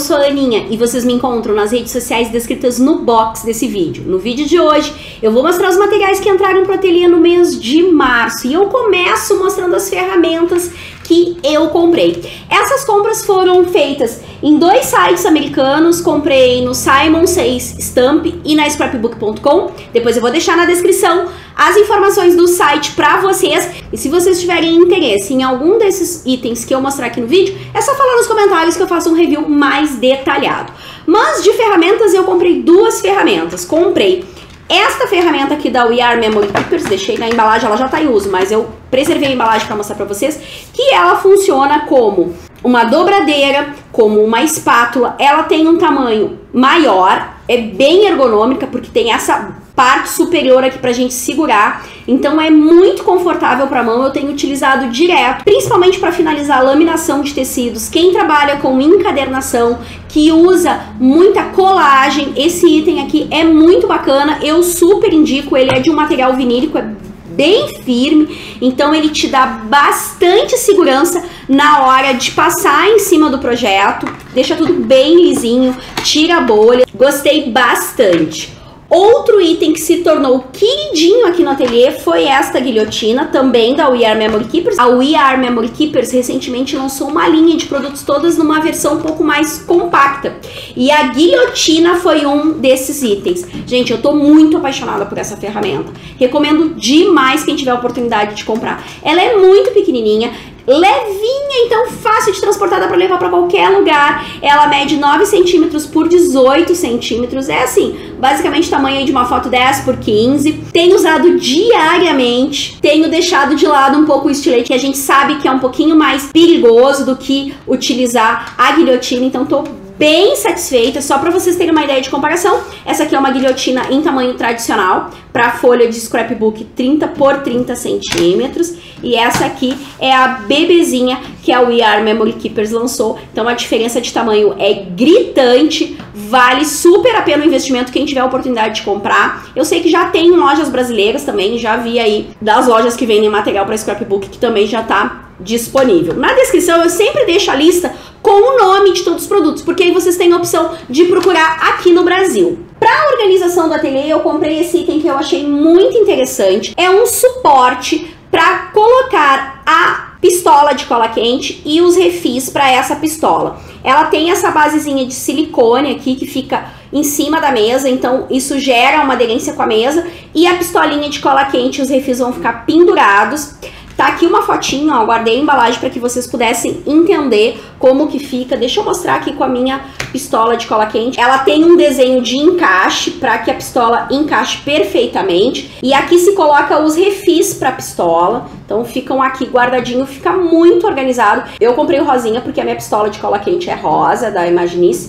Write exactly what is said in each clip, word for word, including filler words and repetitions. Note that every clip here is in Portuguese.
sou a Aninha e vocês me encontram nas redes sociais descritas no box desse vídeo. No vídeo de hoje eu vou mostrar os materiais que entraram pro ateliê no mês de março e eu começo mostrando as ferramentas que eu comprei. Essas compras foram feitas em dois sites americanos, comprei no Simon seis Stamp e na scrapbook ponto com. Depois eu vou deixar na descrição as informações do site para vocês. E se vocês tiverem interesse em algum desses itens que eu mostrar aqui no vídeo, é só falar nos comentários que eu faço um review mais detalhado. Mas de ferramentas eu comprei duas ferramentas. Comprei esta ferramenta aqui da We Are Memory Keepers, deixei na embalagem, ela já tá em uso, mas eu preservei a embalagem para mostrar para vocês, que ela funciona como uma dobradeira, como uma espátula. Ela tem um tamanho maior, é bem ergonômica, porque tem essa parte superior aqui pra gente segurar, então é muito confortável pra mão. Eu tenho utilizado direto, principalmente para finalizar a laminação de tecidos. Quem trabalha com encadernação, que usa muita colagem, esse item aqui é muito bacana, eu super indico. Ele é de um material vinílico, é bem firme, então ele te dá bastante segurança na hora de passar em cima do projeto, deixa tudo bem lisinho, tira a bolha, gostei bastante. Outro item que se tornou queridinho aqui no ateliê foi esta guilhotina, também da We Are Memory Keepers. A We Are Memory Keepers recentemente lançou uma linha de produtos todas numa versão um pouco mais compacta. E a guilhotina foi um desses itens. Gente, eu tô muito apaixonada por essa ferramenta. Recomendo demais quem tiver a oportunidade de comprar. Ela é muito pequenininha, levinha, então fácil de transportar, dá pra levar pra qualquer lugar. Ela mede nove centímetros por dezoito centímetros, é assim, basicamente tamanho aí de uma foto dez por quinze. Tenho usado diariamente, tenho deixado de lado um pouco o estilete, que a gente sabe que é um pouquinho mais perigoso do que utilizar a guilhotina, então tô bem satisfeita. Só para vocês terem uma ideia de comparação, essa aqui é uma guilhotina em tamanho tradicional, para folha de scrapbook trinta por trinta centímetros, e essa aqui é a bebezinha que a We Are Memory Keepers lançou. Então a diferença de tamanho é gritante, vale super a pena o investimento quem tiver a oportunidade de comprar. Eu sei que já tem em lojas brasileiras também, já vi aí das lojas que vendem material para scrapbook que também já tá disponível. Na descrição eu sempre deixo a lista com o nome de todos os produtos, porque aí vocês têm a opção de procurar aqui no Brasil. Para a organização do ateliê, eu comprei esse item que eu achei muito interessante. É um suporte para colocar a pistola de cola quente e os refis para essa pistola. Ela tem essa basezinha de silicone aqui que fica em cima da mesa, então isso gera uma aderência com a mesa, e a pistolinha de cola quente e os refis vão ficar pendurados. Tá aqui uma fotinha, ó, guardei a embalagem para que vocês pudessem entender como que fica. Deixa eu mostrar aqui com a minha pistola de cola quente. Ela tem um desenho de encaixe para que a pistola encaixe perfeitamente. E aqui se coloca os refis para a pistola. Então ficam aqui guardadinho, fica muito organizado. Eu comprei o rosinha porque a minha pistola de cola quente é rosa, da Imaginice.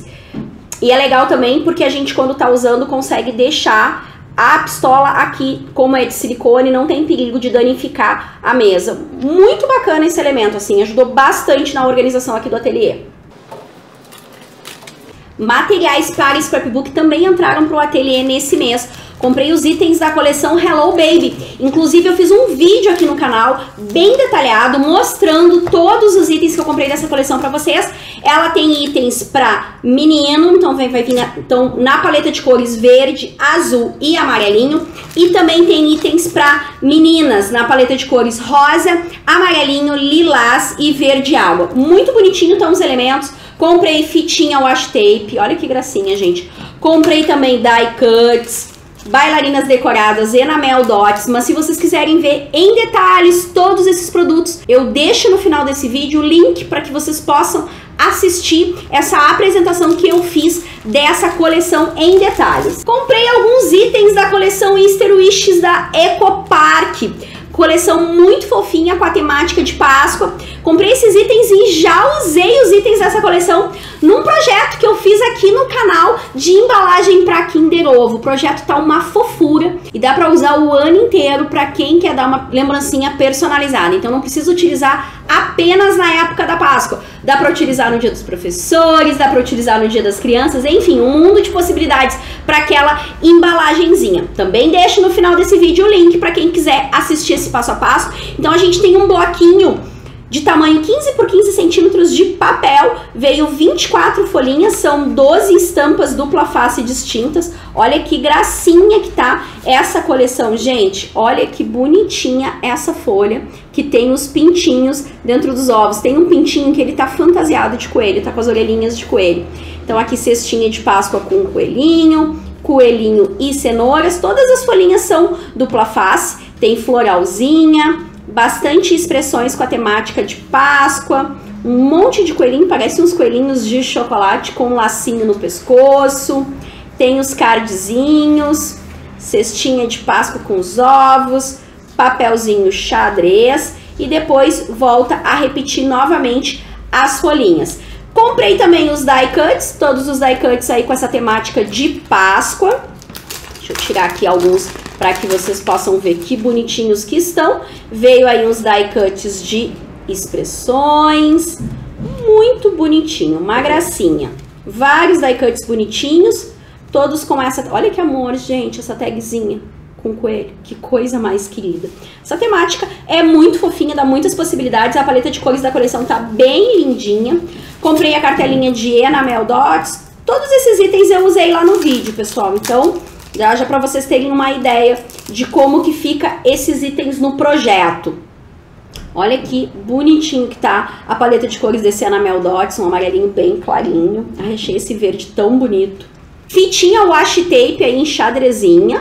E é legal também porque a gente, quando tá usando, consegue deixar a pistola aqui, como é de silicone, não tem perigo de danificar a mesa. Muito bacana esse elemento, assim, ajudou bastante na organização aqui do ateliê. Materiais para scrapbook também entraram para o ateliê nesse mês. Comprei os itens da coleção Hello Baby. Inclusive eu fiz um vídeo aqui no canal bem detalhado mostrando todos os itens que eu comprei dessa coleção para vocês. Ela tem itens para menino, então vai, vai vir na, então, na paleta de cores verde, azul e amarelinho. E também tem itens para meninas na paleta de cores rosa, amarelinho, lilás e verde água. Muito bonitinho estão os elementos. Comprei fitinha washi tape, olha que gracinha, gente. Comprei também die cuts, bailarinas decoradas, enamel dots. Mas se vocês quiserem ver em detalhes todos esses produtos, eu deixo no final desse vídeo o link para que vocês possam assistir essa apresentação que eu fiz dessa coleção em detalhes. Comprei alguns itens da coleção Easter Wishes da Ecopark. Coleção muito fofinha com a temática de Páscoa. Comprei esses itens e já usei os itens dessa coleção num projeto que eu fiz aqui no canal de embalagem para Kinder Ovo. O projeto tá uma fofura e dá para usar o ano inteiro para quem quer dar uma lembrancinha personalizada. Então não precisa utilizar apenas na época da Páscoa. Dá para utilizar no dia dos professores, dá para utilizar no dia das crianças, enfim, um mundo de possibilidades para aquela embalagenzinha. Também deixo no final desse vídeo o link para quem quiser assistir esse passo a passo. Então a gente tem um bloquinho de tamanho quinze por quinze centímetros de papel, veio vinte e quatro folhinhas, são doze estampas dupla face distintas. Olha que gracinha que tá essa coleção, gente. Olha que bonitinha essa folha, que tem os pintinhos dentro dos ovos. Tem um pintinho que ele tá fantasiado de coelho, tá com as orelhinhas de coelho. Então aqui cestinha de Páscoa com coelhinho, coelhinho e cenouras. Todas as folhinhas são dupla face, tem floralzinha, bastante expressões com a temática de Páscoa, um monte de coelhinho, parece uns coelhinhos de chocolate com um lacinho no pescoço, tem os cardzinhos, cestinha de Páscoa com os ovos, papelzinho xadrez e depois volta a repetir novamente as folhinhas. Comprei também os die cuts, todos os die cuts aí com essa temática de Páscoa. Deixa eu tirar aqui alguns para que vocês possam ver que bonitinhos que estão. Veio aí uns die cuts de expressões, muito bonitinho, uma gracinha. Vários die cuts bonitinhos, todos com essa... Olha que amor, gente, essa tagzinha com coelho, que coisa mais querida. Essa temática é muito fofinha, dá muitas possibilidades, a paleta de cores da coleção tá bem lindinha. Comprei a cartelinha de Enamel Dots, todos esses itens eu usei lá no vídeo, pessoal, então... Já, já para vocês terem uma ideia de como que fica esses itens no projeto. Olha que bonitinho que tá a paleta de cores desse Enamel Dots, um amarelinho bem clarinho. Ai, achei esse verde tão bonito. Fitinha washi tape aí em xadrezinha.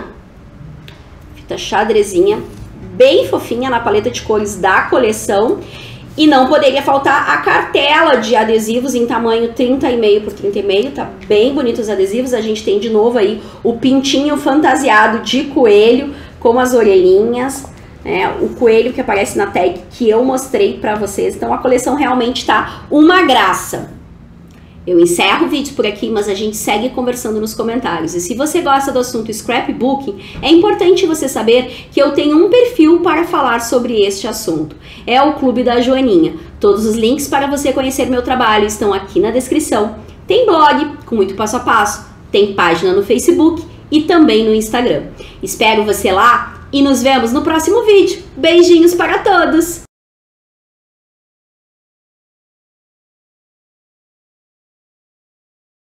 Fita xadrezinha, bem fofinha na paleta de cores da coleção. E não poderia faltar a cartela de adesivos em tamanho trinta e meio por trinta e meio, tá bem bonito os adesivos. A gente tem de novo aí o pintinho fantasiado de coelho com as orelhinhas, né? O coelho que aparece na tag que eu mostrei pra vocês. Então a coleção realmente tá uma graça. Eu encerro o vídeo por aqui, mas a gente segue conversando nos comentários. E se você gosta do assunto scrapbooking, é importante você saber que eu tenho um perfil para falar sobre este assunto. É o Clube da Joaninha. Todos os links para você conhecer meu trabalho estão aqui na descrição. Tem blog com muito passo a passo, tem página no Facebook e também no Instagram. Espero você lá e nos vemos no próximo vídeo. Beijinhos para todos!